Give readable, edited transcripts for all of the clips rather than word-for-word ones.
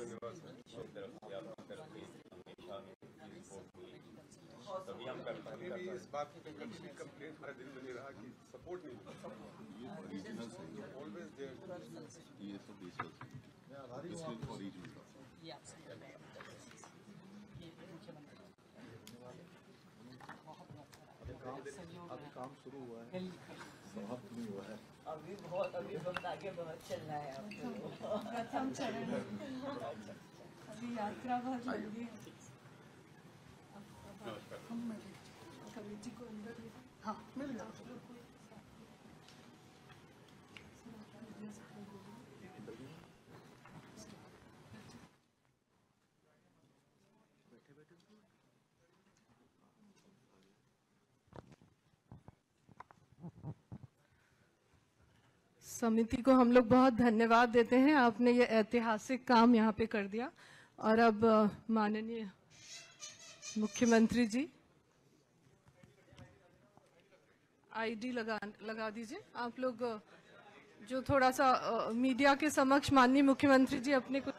निवास है, अभी भी इस बात पे कभी कंप्लेंट हमारे दिल में नहीं रहा कि सपोर्ट नहीं मिला। ऑलवेज देयर, ये सब अभी काम शुरू हुआ है, समाप्त नहीं हुआ है। अभी बहुत आगे बहुत चलना है आपको। प्रथम चरण अभी यात्रा बहुत लंबी है। हम कवि जी को अंदर हाँ मिल जाओ। समिति को हम लोग बहुत धन्यवाद देते हैं, आपने ये ऐतिहासिक काम यहाँ पे कर दिया। और अब माननीय मुख्यमंत्री जी आईडी लगा दीजिए। आप लोग जो थोड़ा सा मीडिया के समक्ष माननीय मुख्यमंत्री जी अपने कुछ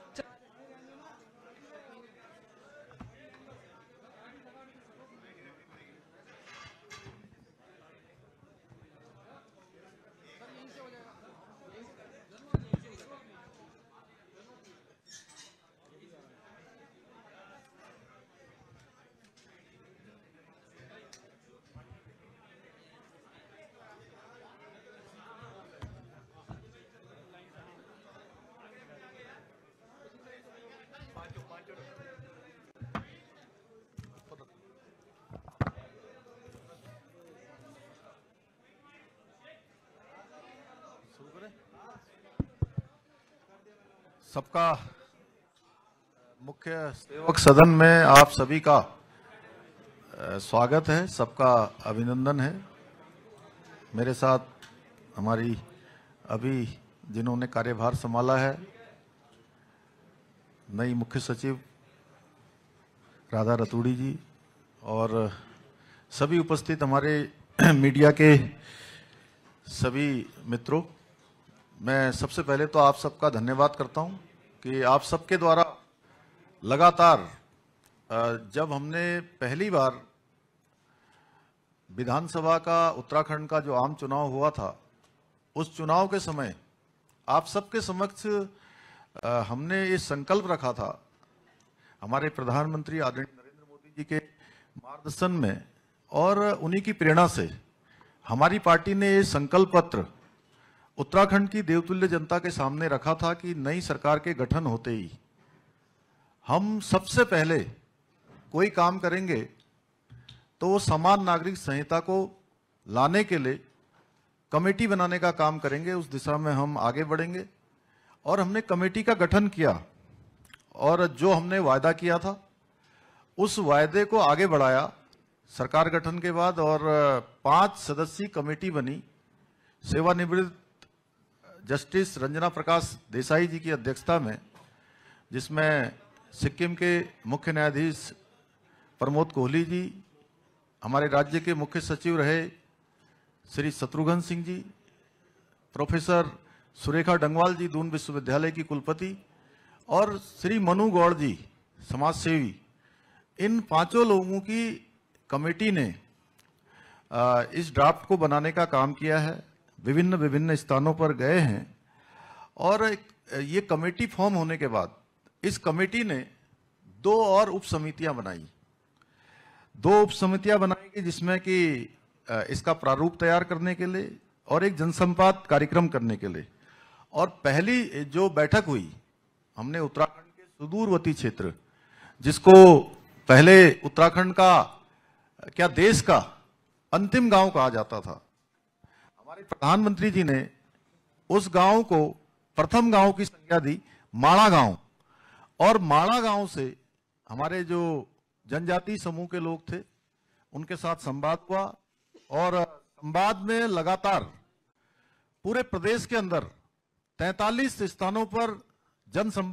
सबका मुख्य सेवक सदन में आप सभी का स्वागत है, सबका अभिनंदन है। मेरे साथ हमारी अभी जिन्होंने कार्यभार संभाला है नई मुख्य सचिव राधा रतूड़ी जी और सभी उपस्थित हमारे मीडिया के सभी मित्रों, मैं सबसे पहले तो आप सबका धन्यवाद करता हूं कि आप सबके द्वारा लगातार जब हमने पहली बार विधानसभा का उत्तराखंड का जो आम चुनाव हुआ था, उस चुनाव के समय आप सबके समक्ष हमने ये संकल्प रखा था, हमारे प्रधानमंत्री आदरणीय नरेंद्र मोदी जी के मार्गदर्शन में और उन्हीं की प्रेरणा से हमारी पार्टी ने ये संकल्प पत्र उत्तराखंड की देवतुल्य जनता के सामने रखा था कि नई सरकार के गठन होते ही हम सबसे पहले कोई काम करेंगे तो वो समान नागरिक संहिता को लाने के लिए कमेटी बनाने का काम करेंगे। उस दिशा में हम आगे बढ़ेंगे और हमने कमेटी का गठन किया और जो हमने वायदा किया था उस वायदे को आगे बढ़ाया सरकार गठन के बाद और 5 सदस्यीय कमेटी बनी सेवानिवृत्त जस्टिस रंजना प्रकाश देसाई जी की अध्यक्षता में, जिसमें सिक्किम के मुख्य न्यायाधीश प्रमोद कोहली जी, हमारे राज्य के मुख्य सचिव रहे श्री शत्रुघ्न सिंह जी, प्रोफेसर सुरेखा डंगवाल जी दून विश्वविद्यालय की कुलपति और श्री मनु गौड़ जी समाजसेवी, इन 5 लोगों की कमेटी ने इस ड्राफ्ट को बनाने का काम किया है। विभिन्न स्थानों पर गए हैं और ये कमेटी फॉर्म होने के बाद इस कमेटी ने 2 और उप समितियां बनाई। 2 उप समितियां बनाई जिसमें कि इसका प्रारूप तैयार करने के लिए और एक जनसंवाद कार्यक्रम करने के लिए। और पहली जो बैठक हुई, हमने उत्तराखंड के सुदूरवर्ती क्षेत्र, जिसको पहले उत्तराखंड का क्या देश का अंतिम गांव कहा जाता था, हमारे प्रधानमंत्री जी ने उस गांव को प्रथम गांव की संज्ञा दी माणा गांव। और माणा गांव से हमारे जो जनजातीय समूह के लोग थे उनके साथ संवाद हुआ और संवाद में लगातार पूरे प्रदेश के अंदर 43 स्थानों पर जन